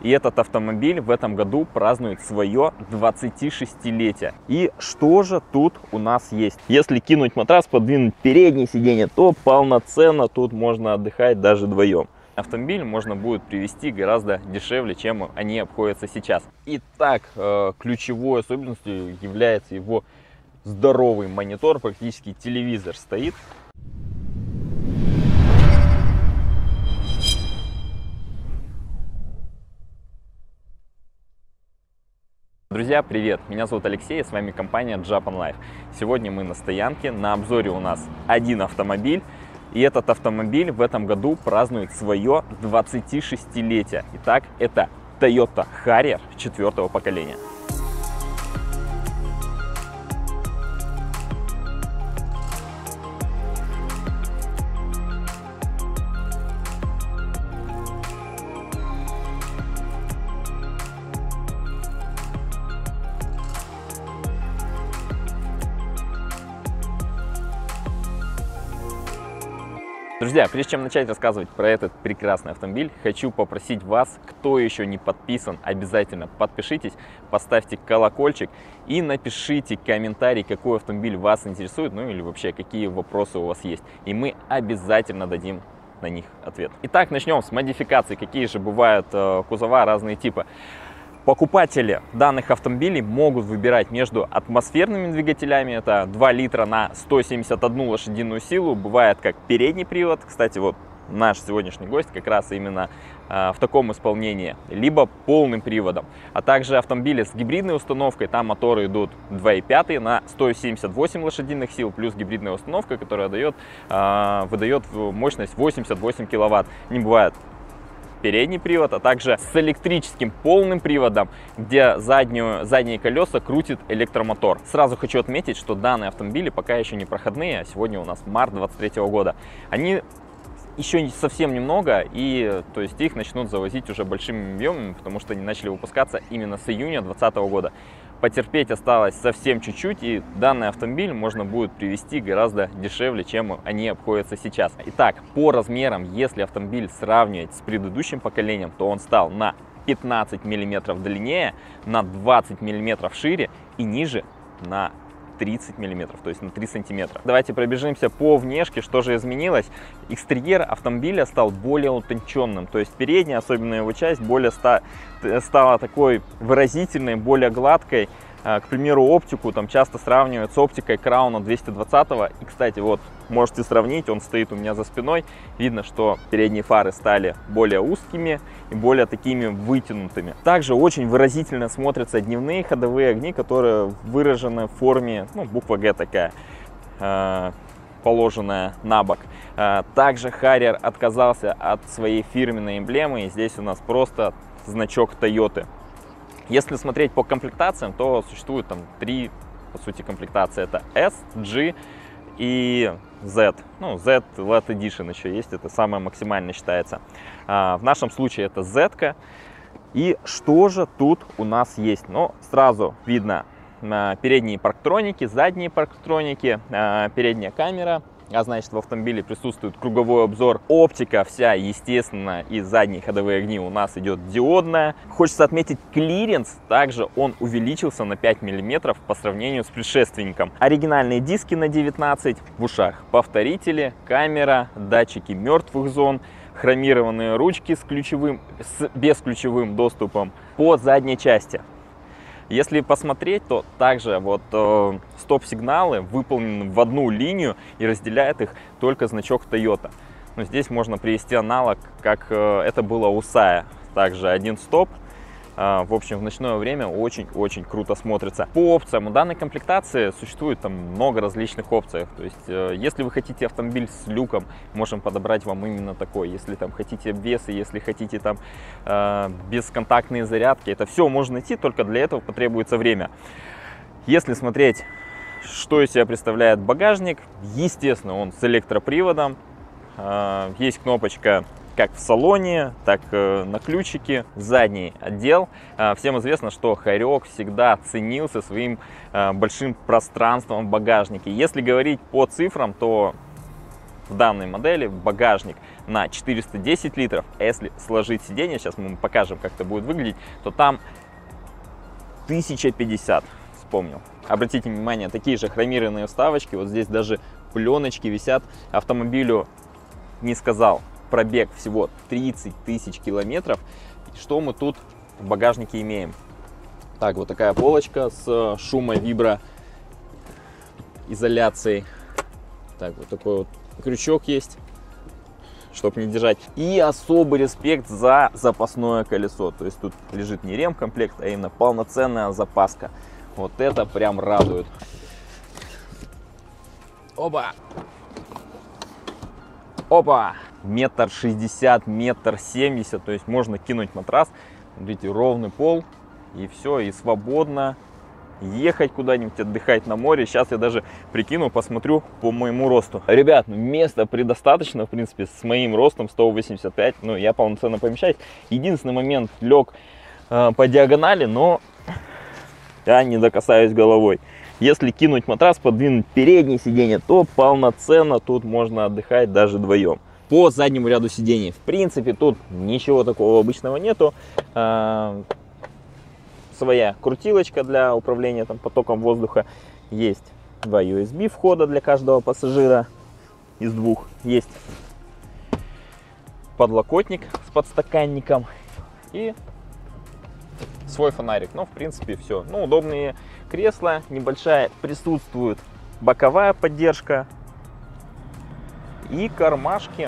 И этот автомобиль в этом году празднует свое 26-летие. И что же тут у нас есть? Если кинуть матрас, подвинуть переднее сиденье, то полноценно тут можно отдыхать даже вдвоем. Автомобиль можно будет привезти гораздо дешевле, чем они обходятся сейчас. Итак, ключевой особенностью является его здоровый монитор, практически телевизор стоит. Друзья, привет! Меня зовут Алексей, с вами компания Japan Life. Сегодня мы на стоянке, на обзоре у нас один автомобиль. И этот автомобиль в этом году празднует свое 26-летие. Итак, это Toyota Harrier 4-го поколения. Друзья, прежде чем начать рассказывать про этот прекрасный автомобиль, хочу попросить вас, кто еще не подписан, обязательно подпишитесь, поставьте колокольчик и напишите комментарий, какой автомобиль вас интересует, ну или вообще какие вопросы у вас есть. И мы обязательно дадим на них ответ. Итак, начнем с модификаций. Какие же бывают кузова, разные типы. Покупатели данных автомобилей могут выбирать между атмосферными двигателями, это 2 литра на 171 лошадиную силу, бывает как передний привод, кстати, вот наш сегодняшний гость как раз именно в таком исполнении, либо полным приводом, а также автомобили с гибридной установкой, там моторы идут 2.5 на 178 лошадиных сил, плюс гибридная установка, которая выдает мощность 88 киловатт, не бывает передний привод, а также с электрическим полным приводом, где задние колеса крутит электромотор. Сразу хочу отметить, что данные автомобили пока еще не проходные, а сегодня у нас март 2023 года. Они еще совсем немного, и то есть их начнут завозить уже большими объемами, потому что они начали выпускаться именно с июня 2020 года. Потерпеть осталось совсем чуть-чуть, и данный автомобиль можно будет привезти гораздо дешевле, чем они обходятся сейчас. Итак, по размерам, если автомобиль сравнивать с предыдущим поколением, то он стал на 15 мм длиннее, на 20 мм шире и ниже на 30 мм, то есть на 3 сантиметра. Давайте пробежимся по внешке, что же изменилось. Экстерьер автомобиля стал более утонченным, то есть передняя, особенно его часть, стала такой выразительной, более гладкой. К примеру, оптику там часто сравнивают с оптикой Краuna 220. И, кстати, вот можете сравнить, он стоит у меня за спиной. Видно, что передние фары стали более узкими и более такими вытянутыми. Также очень выразительно смотрятся дневные ходовые огни, которые выражены в форме, ну, буква Г такая, положенная на бок. Также Harrier отказался от своей фирменной эмблемы, и здесь у нас просто значок Toyota. Если смотреть по комплектациям, то существует там 3, по сути, комплектации. Это S, G и Z. Ну, Z LED Edition еще есть, это самое максимальное считается. В нашем случае это Z-ка. И что же тут у нас есть? Ну, сразу видно передние парктроники, задние парктроники, передняя камера. А значит, в автомобиле присутствует круговой обзор, оптика вся, естественно, и задние ходовые огни у нас идет диодная. Хочется отметить клиренс, также он увеличился на 5 мм по сравнению с предшественником. Оригинальные диски на 19, в ушах повторители, камера, датчики мертвых зон, хромированные ручки с бесключевым доступом по задней части. Если посмотреть, то также вот стоп-сигналы выполнены в одну линию и разделяет их только значок Toyota. Но здесь можно привести аналог, как это было у Scion. Также один стоп. В общем, в ночное время очень-очень круто смотрится. По опциям у данной комплектации существует там много различных опций. То есть, если вы хотите автомобиль с люком, можем подобрать вам именно такой. Если там хотите обвесы, если хотите там бесконтактные зарядки, это все можно найти, только для этого потребуется время. Если смотреть, что из себя представляет багажник, естественно, он с электроприводом. Есть кнопочка как в салоне, так на ключике. Задний отдел. Всем известно, что Harrier всегда ценился своим большим пространством в багажнике. Если говорить по цифрам, то в данной модели багажник на 410 литров, а если сложить сиденье, сейчас мы покажем, как это будет выглядеть, то там 1050, вспомнил. Обратите внимание, такие же хромированные вставочки, вот здесь даже пленочки висят. Автомобилю, не сказал, пробег всего 30 тысяч километров. Что мы тут в багажнике имеем? Так, вот такая полочка с шумоизоляцией. Так, вот такой вот крючок есть, чтобы не держать. И особый респект за запасное колесо. То есть тут лежит не ремкомплект, а именно полноценная запаска. Вот это прям радует. Опа! Опа! 1,60 м, 1,70 м. То есть можно кинуть матрас. Смотрите, ровный пол. И все, и свободно ехать куда-нибудь, отдыхать на море. Сейчас я даже прикину, посмотрю по моему росту. Ребят, ну места предостаточно, в принципе, с моим ростом 185. Ну, я полноценно помещаюсь. Единственный момент, лег по диагонали, но я не докасаюсь головой. Если кинуть матрас, подвинуть переднее сиденье, то полноценно тут можно отдыхать даже вдвоем. По заднему ряду сидений, в принципе, тут ничего такого обычного нету. Своя крутилочка для управления там потоком воздуха. Есть 2 USB входа для каждого пассажира из 2. Есть подлокотник с подстаканником и свой фонарик. Ну, в принципе, все. Ну, удобные кресла, небольшая присутствует боковая поддержка и кармашки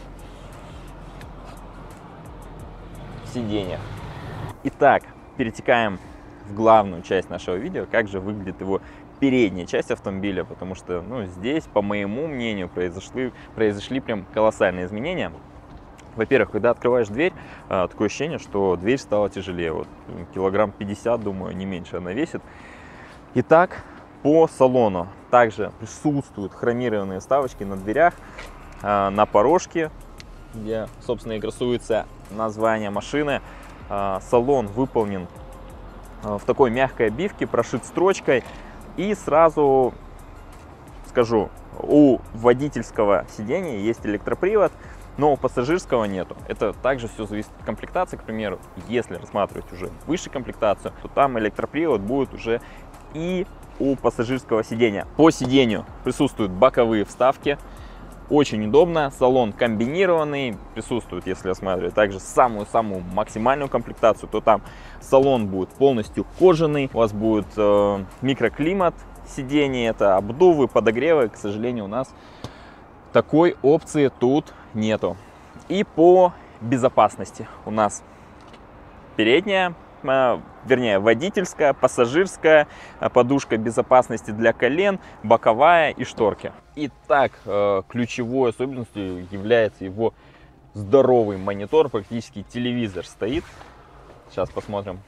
в сиденьях. Итак, перетекаем в главную часть нашего видео, как же выглядит его передняя часть автомобиля, потому что, ну, здесь, по моему мнению, произошли прям колоссальные изменения. Во-первых, когда открываешь дверь, такое ощущение, что дверь стала тяжелее. Вот килограмм 50, думаю, не меньше она весит. Итак, по салону также присутствуют хромированные вставочки на дверях, на порожке, где, собственно, и красуется название машины. Салон выполнен в такой мягкой обивке, прошит строчкой. И сразу скажу, у водительского сидения есть электропривод, но у пассажирского нету. Это также все зависит от комплектации. К примеру, если рассматривать уже выше комплектацию, то там электропривод будет уже и у пассажирского сидения. По сидению присутствуют боковые вставки. Очень удобно. Салон комбинированный. Присутствует, если рассматривать также самую-самую максимальную комплектацию, то там салон будет полностью кожаный. У вас будет микроклимат сидений, это обдувы, подогревы. К сожалению, у нас такой опции тут нету. И по безопасности у нас передняя, вернее, водительская, пассажирская, подушка безопасности для колен, боковая и шторки. Итак, ключевой особенностью является его здоровый монитор, практически телевизор стоит. Сейчас посмотрим,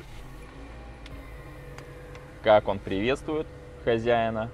как он приветствует хозяина.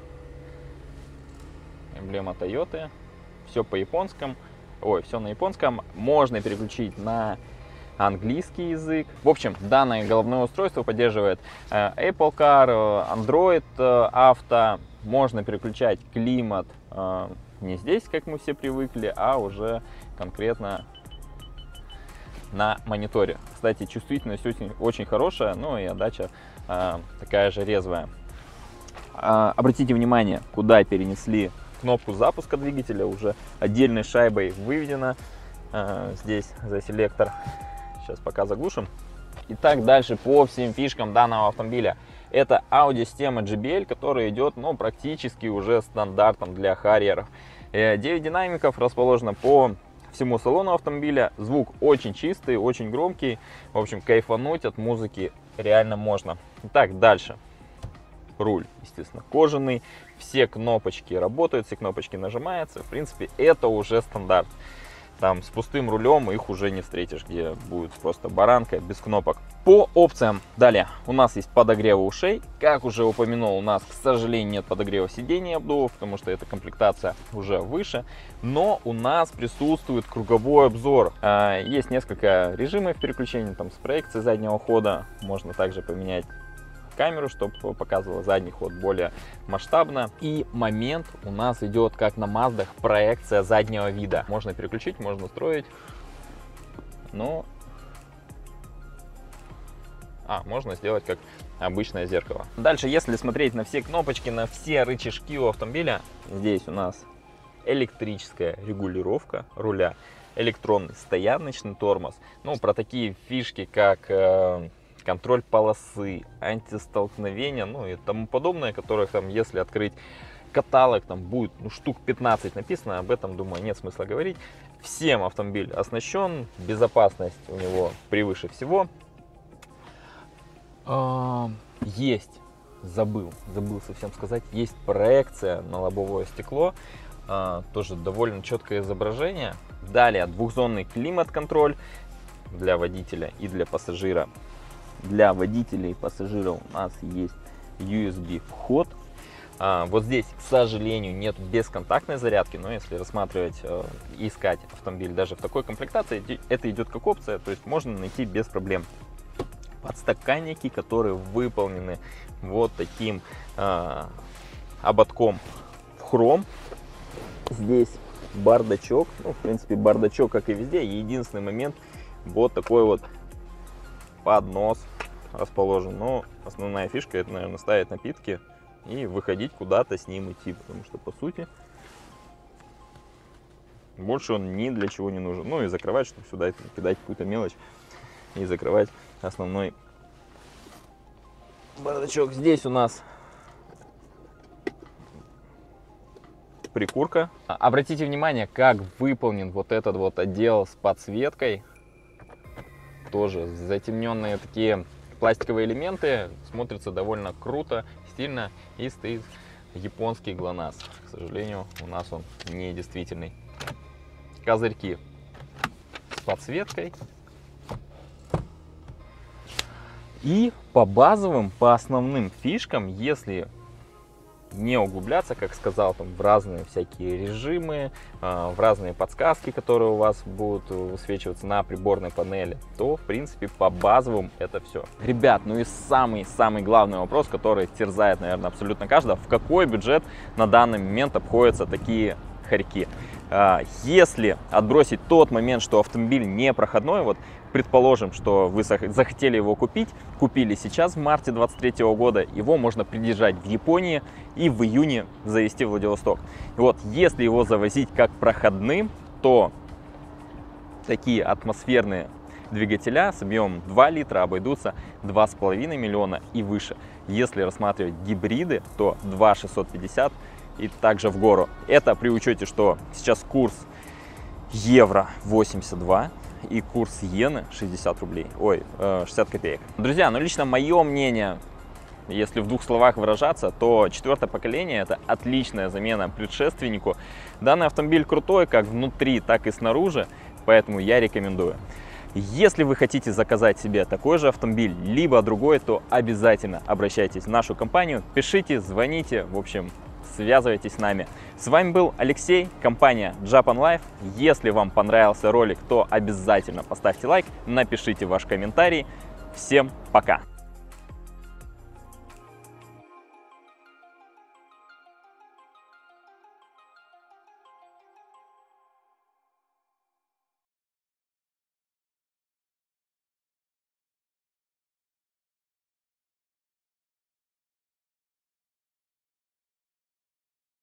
Эмблема Toyota. Все по японскому. Ой, все на японском. Можно переключить на английский язык. В общем, данное головное устройство поддерживает Apple Car, Android Auto. Можно переключать климат не здесь, как мы все привыкли, а уже конкретно на мониторе. Кстати, чувствительность очень хорошая, ну и отдача такая же резвая. Обратите внимание, куда перенесли кнопку запуска двигателя, уже отдельной шайбой выведена здесь за селектор. Сейчас пока заглушим. Итак, дальше по всем фишкам данного автомобиля. Это аудиосистема JBL, которая идет, ну, практически уже стандартом для харьеров. 9 динамиков расположено по всему салону автомобиля. Звук очень чистый, очень громкий. В общем, кайфануть от музыки реально можно. Итак, дальше. Руль, естественно, кожаный. Все кнопочки работают, все кнопочки нажимаются. В принципе, это уже стандарт. Там с пустым рулем их уже не встретишь, где будет просто баранка без кнопок. По опциям. Далее у нас есть подогрев ушей. Как уже упомянул, у нас, к сожалению, нет подогрева сидений и обдувов, потому что эта комплектация уже выше. Но у нас присутствует круговой обзор. Есть несколько режимов переключения, там с проекцией заднего хода. Можно также поменять камеру, чтобы показывала задний ход более масштабно. И момент у нас идет, как на Маздах, проекция заднего вида. Можно переключить, можно настроить, но можно сделать как обычное зеркало. Дальше, если смотреть на все кнопочки, на все рычажки у автомобиля, здесь у нас электрическая регулировка руля, электронный стояночный тормоз. Ну, про такие фишки, как контроль полосы, антистолкновения, ну и тому подобное, которых там, если открыть каталог, там будет штук 15 написано, об этом, думаю, нет смысла говорить. Всем автомобиль оснащен, безопасность у него превыше всего. Есть, забыл совсем сказать, есть проекция на лобовое стекло, тоже довольно четкое изображение. Далее двухзонный климат-контроль для водителя и для пассажира. Для водителя и пассажира у нас есть USB вход. Вот здесь, к сожалению, нет бесконтактной зарядки, но если рассматривать и искать автомобиль даже в такой комплектации, это идет как опция, то есть можно найти без проблем. Подстаканники, которые выполнены вот таким ободком в хром. Здесь бардачок, ну, в принципе, бардачок, как и везде. Единственный момент, вот такой вот поднос расположен. Но основная фишка — это, наверное, ставить напитки и выходить куда-то с ним идти, потому что, по сути, больше он ни для чего не нужен. Ну и закрывать, чтобы сюда кидать какую-то мелочь, и закрывать основной бардачок. Здесь у нас прикурка. Обратите внимание, как выполнен вот этот вот отдел с подсветкой. Тоже затемненные такие пластиковые элементы. Смотрится довольно круто, стильно. И стоит японский ГЛОНАСС. К сожалению, у нас он не действительный. Козырьки с подсветкой. И по базовым, по основным фишкам, если не углубляться, как сказал, там, в разные всякие режимы, в разные подсказки, которые у вас будут высвечиваться на приборной панели, то, в принципе, по базовым это все. Ребят, ну и самый главный вопрос, который терзает, наверное, абсолютно каждого: в какой бюджет на данный момент обходятся такие хорьки? Если отбросить тот момент, что автомобиль не проходной, вот предположим, что вы захотели его купить, купили сейчас, в марте 2023 года, его можно придержать в Японии и в июне завезти в Владивосток. И вот, если его завозить как проходным, то такие атмосферные двигателя с объемом 2 литра обойдутся 2,5 миллиона и выше. Если рассматривать гибриды, то 2,650 и также в гору. Это при учете, что сейчас курс евро 82 и курс иены 60 рублей, 60 копеек. Друзья, ну лично мое мнение, если в двух словах выражаться, то четвертое поколение — это отличная замена предшественнику. Данный автомобиль крутой как внутри, так и снаружи, поэтому я рекомендую. Если вы хотите заказать себе такой же автомобиль, либо другой, то обязательно обращайтесь в нашу компанию, пишите, звоните, в общем, связывайтесь с нами. С вами был Алексей, компания Japan Life. Если вам понравился ролик, то обязательно поставьте лайк, напишите ваш комментарий. Всем пока!